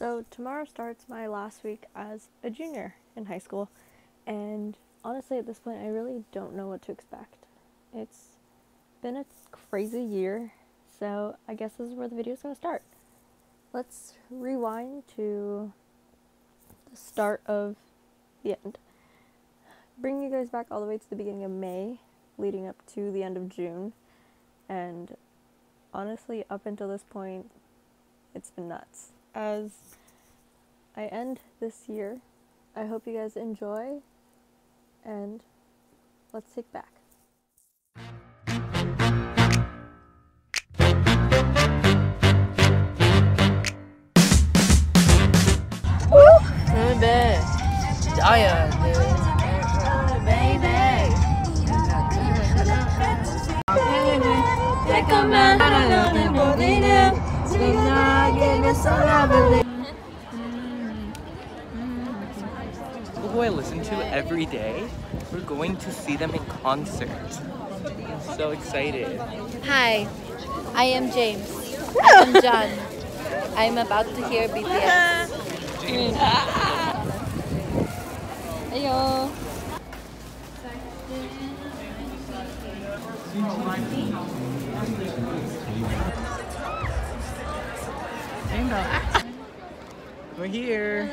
So tomorrow starts my last week as a junior in high school, and honestly at this point I really don't know what to expect. It's been a crazy year, so I guess this is where the video is going to start. Let's rewind to the start of the end. Bring you guys back all the way to the beginning of May, leading up to the end of June, and honestly up until this point it's been nuts. As I end this year, I hope you guys enjoy, and let's take back. Baby, Giant, baby. People who I listen to every day, we're going to see them in concert. I'm so excited. Hi, I am James. I am John. I'm about to hear BTS. James. Ayo. We're here.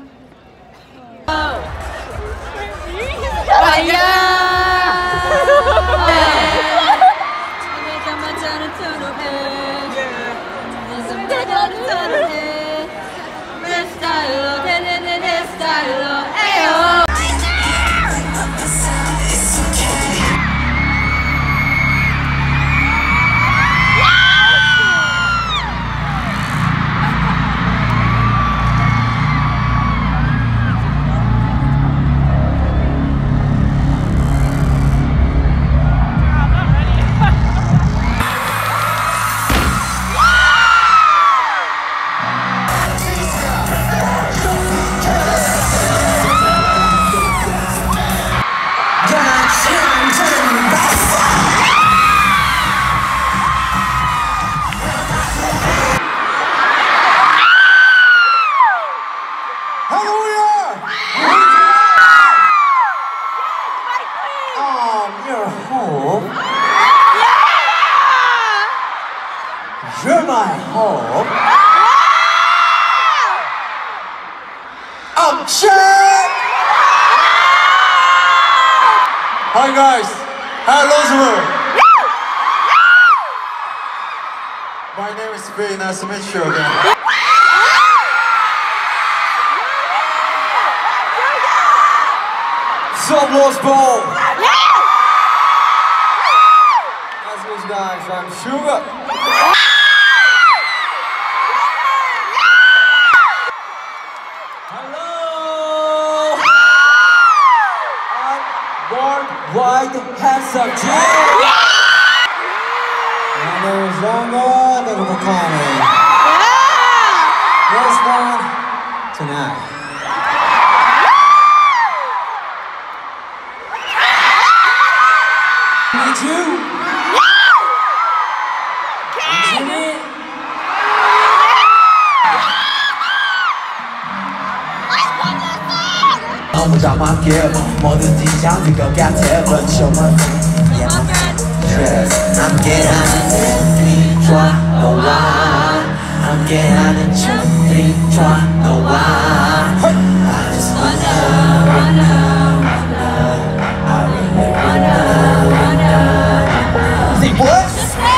You're my home. I'm Chad. Hi guys. Hello everyone. My name is very nice to meet you again. Sup, Lost Ball. Nice to meet you guys. I'm Sugar. Worldwide handsome Jim! My name is Longo, little McConnell. First one tonight. Meet you. Jimmy. 너무정확해 뭐든지 잠들 것 같아 But you're my friend, yeah my friend 함께하는 춤이 좋아 너와 함께하는 춤이 좋아 너와 I just wanna I really wanna Say what?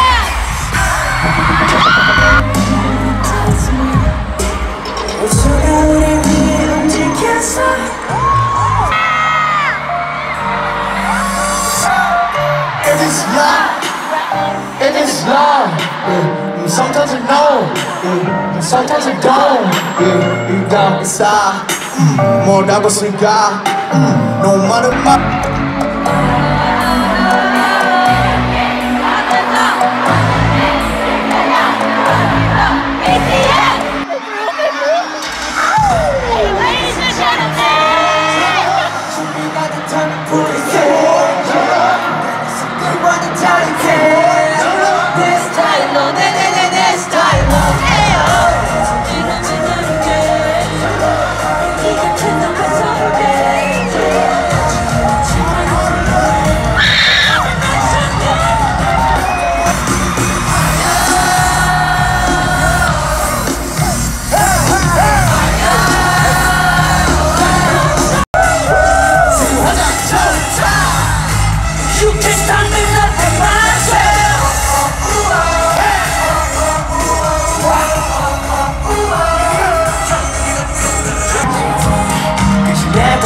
어쩌다 우리 위에 움직였어 It is love, yeah. Sometimes I know, yeah. Sometimes I don't, yeah. You got me side, 뭐라고 쓸까, no matter what. This time, no, 내 style, hey, oh.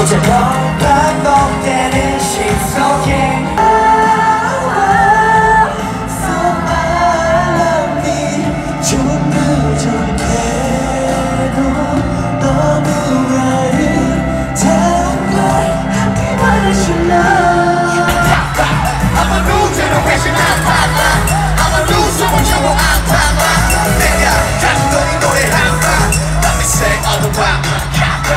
어제처럼 반복되는 신 속에 So I love me 충분해도 너무 아름다운 걸 함께 원하시나 I'm a new generation I'm a new superhero I'm 내가 가진 너의 노래 한번 Let me say all the while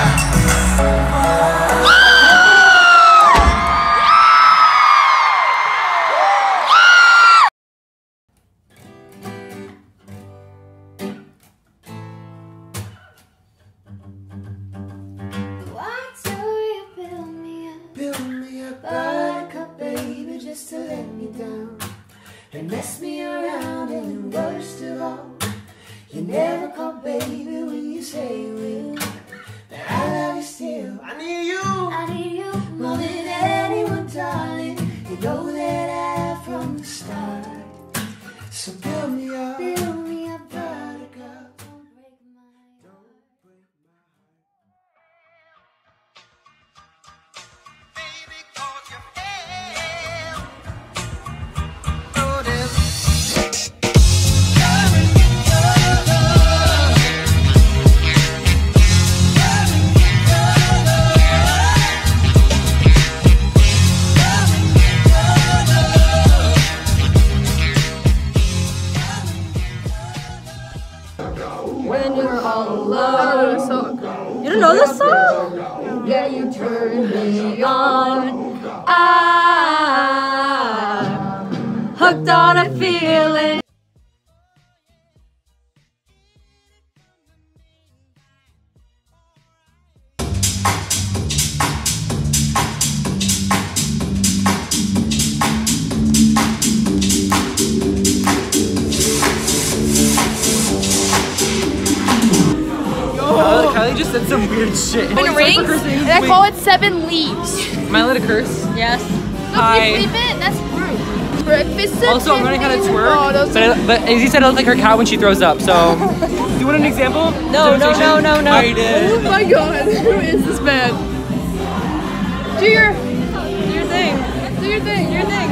Buttercup, baby, just to let me down and mess me around, and the worst of all, you never call, baby, when you say you will. But I love you still. I need you more than anyone, darling. You know that I have from the start. So build me up, Buttercup. Don't break my heart. When you're all alone. You don't know this song? Yeah, you turn me on. I'm hooked on a feeling. Kylie just said some weird shit. Rings, and I call it 7 leaves. Am I allowed to curse? Yes. Hi. That's rude. Breakfast. Also, I'm learning how to twerk, but as you said, I look like her cat when she throws up, so. Do you want an example? No. I did. Oh my god, who is this man? Do your thing. Do your thing.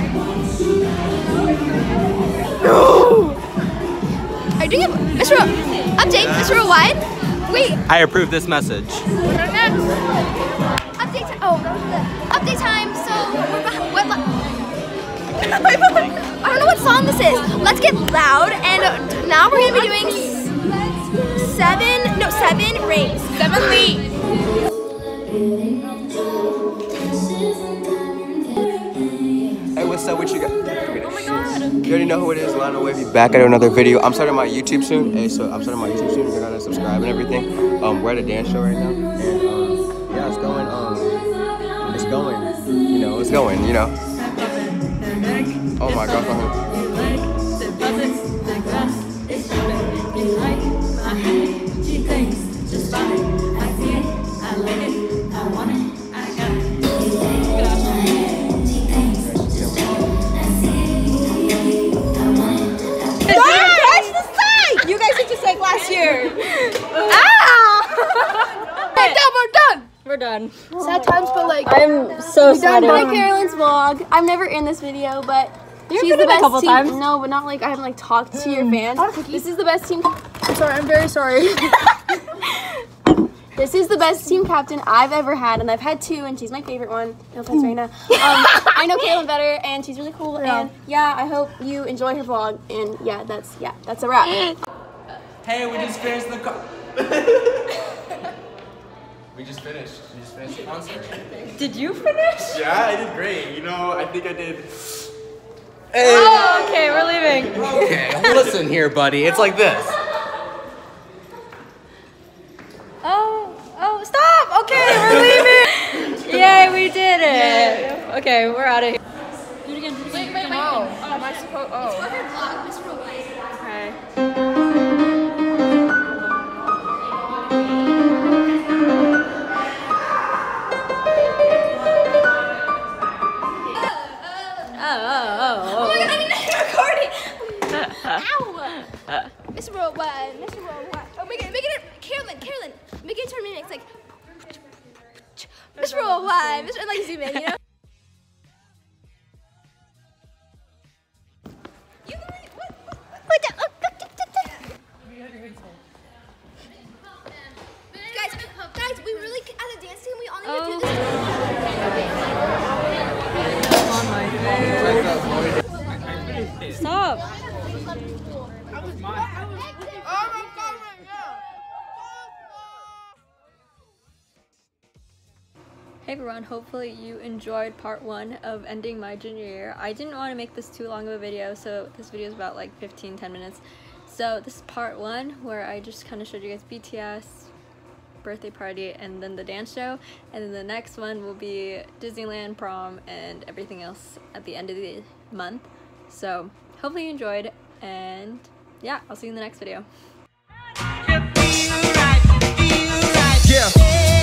No! Are you doing it? Mr. Update, Mr. Wide? Wait. I approve this message. Update time. So, I don't know what song this is. Let's get loud, and now we're gonna be doing 7 rings. 7 leaves. Hey, what's up? What you got? You already know who it is. Lionel Wavy back at another video. I'm starting my YouTube soon. Hey, so I'm starting my YouTube soon. You're gonna subscribe and everything. We're at a dance show right now, and yeah, it's going. It's going. You know. Oh my God. You guys did just like last year. We're done. Sad times, but like I'm so sorry. Hi, Carolynn's vlog. I'm never in this video, but she's the best couple team. times. No, but not like I haven't like talked to your fans. This is the best team. I'm sorry, I'm very sorry. This is the best team captain I've ever had, and I've had 2, and she's my favorite one. No offense, Raina. I know Carolynn better, and she's really cool. And yeah, I hope you enjoy her vlog. And yeah, that's a wrap. Hey, we just finished the We just finished the concert. Did you finish? Yeah, I did great. You know, I think I did. Oh, okay, we're leaving. Okay, listen here, buddy. It's like this. Oh, stop! Okay, we're leaving! Yay, we did it! Okay, we're out of here. Do it again, Wait. Oh, am I supposed? Oh. Okay. Oh my god, I need to record it! Ow! Mr. Worldwide. Oh, make it, Carolynn, make it turn me next, like, Mr. Worldwide. I'm just trying to like zoom in, you know? Guys, we really, as a dance team, we all need to do this. Stop! Hey everyone, hopefully you enjoyed part 1 of ending my junior year. I didn't want to make this too long of a video, so this video is about like 10 minutes. So this is part 1 where I just kind of showed you guys BTS, birthday party, and then the dance show, and then the next one will be Disneyland, prom, and everything else at the end of the month. So hopefully you enjoyed, and yeah, I'll see you in the next video. Yeah.